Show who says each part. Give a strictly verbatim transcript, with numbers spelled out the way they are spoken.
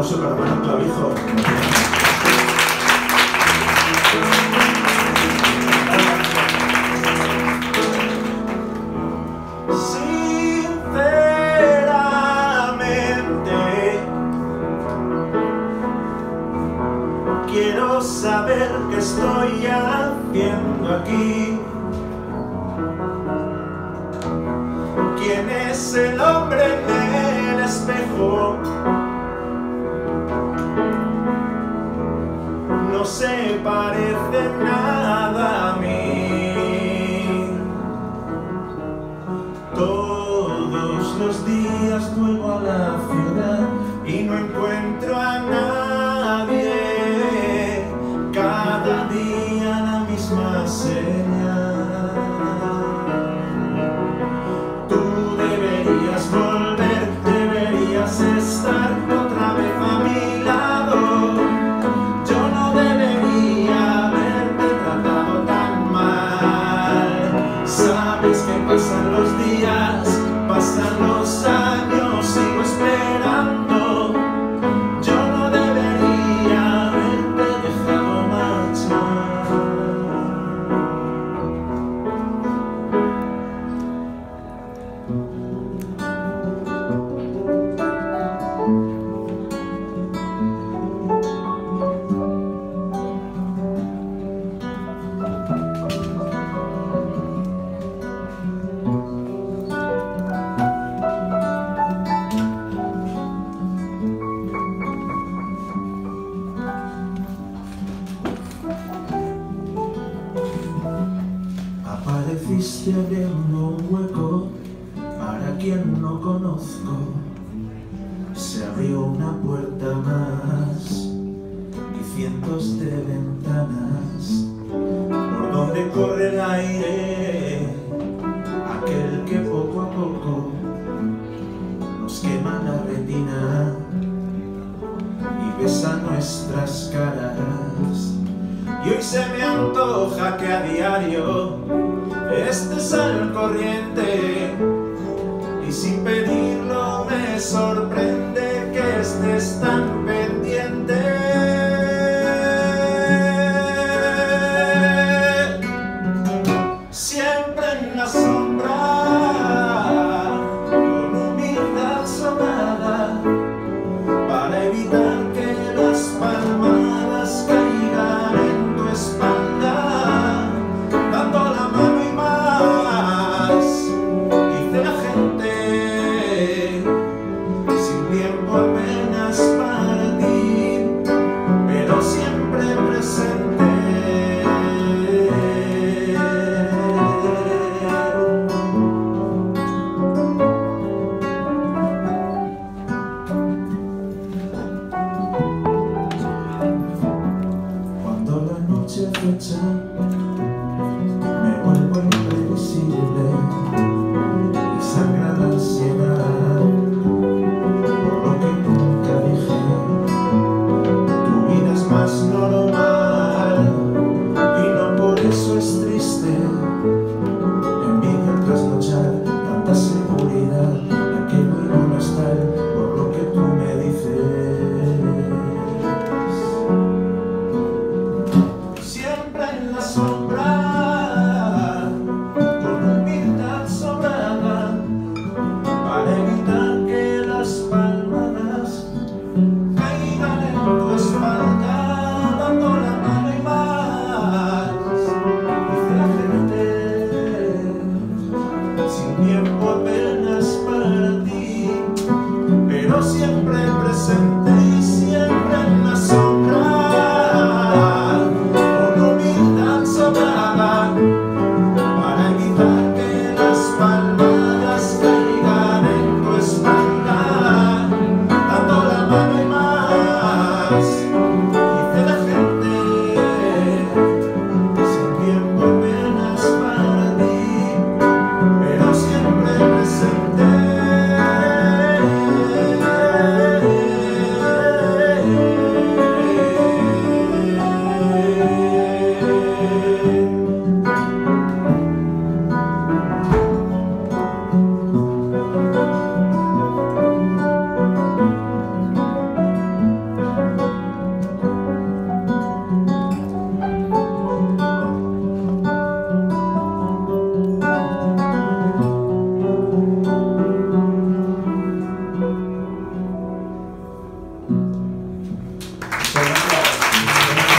Speaker 1: aplauso para Manu Clavijo.
Speaker 2: Quiero saber qué estoy haciendo aquí. ¿Quién es el hombre en el espejo? No se parece nada a mí. Todos los días vuelvo a la ciudad y no encuentro a nadie. Cada día la misma señal. Tú deberías volver, deberías estar otra vez a mi lado. Yo no debería haberte tratado tan mal. Sabes que pasan los días, pasan los años, sigo esperando. Apareciste abriendo un hueco para quien no conozco. Se abrió una puerta más y cientos de ventanas por donde corre el aire, aquel que poco a poco nos quema la retina y besa nuestras caras. Y hoy se me antoja que a diario estés al corriente, y sin pedirlo me sorprende que estés tan pendiente. Si